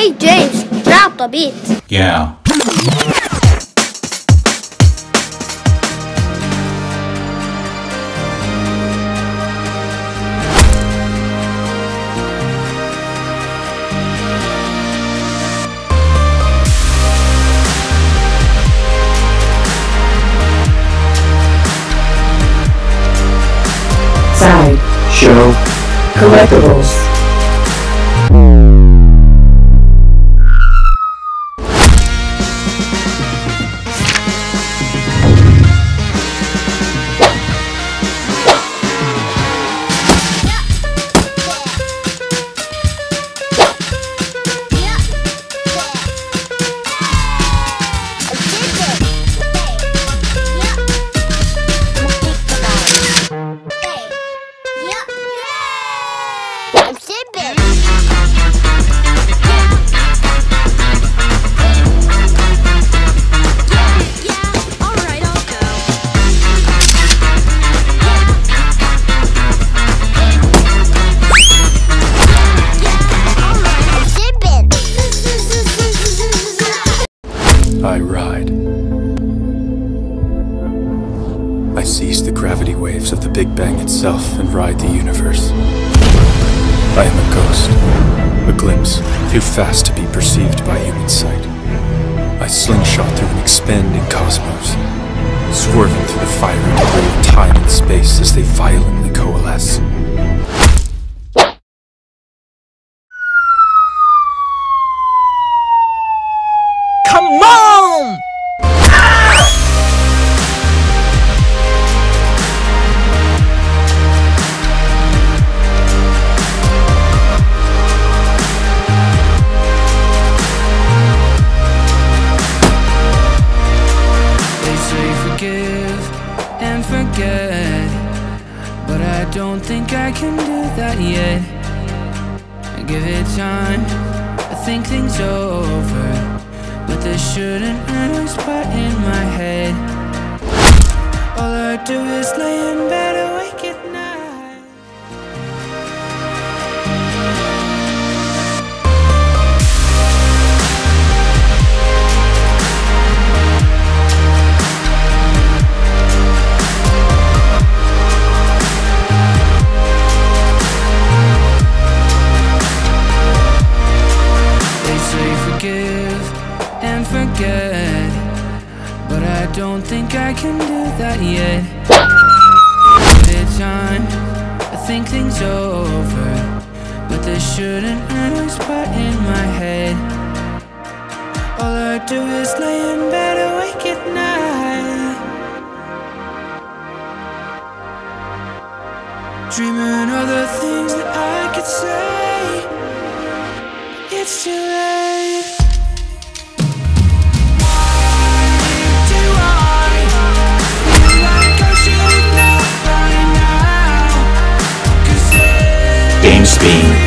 Hey James, drop the beat. Yeah. SideShow Collectibles. I ride. I seize the gravity waves of the Big Bang itself and ride the universe. I am a ghost, a glimpse, too fast to be perceived by human sight. I slingshot through an expanding cosmos, swerving through the fiery debris of time and space as they violently coalesce. Come on! They say forgive and forget, but I don't think I can do that yet. I give it time, I think things over, but there shouldn't hurt a spot in my head. All I do is lay in bed awake at night. They say forgive and forget, but I don't think I can do that yet. Give it time, I think things over, but there shouldn't hurt a spot in my head. All I do is lay in bed awake at night, dreaming of the things that I could say. It's too late. JamesBin.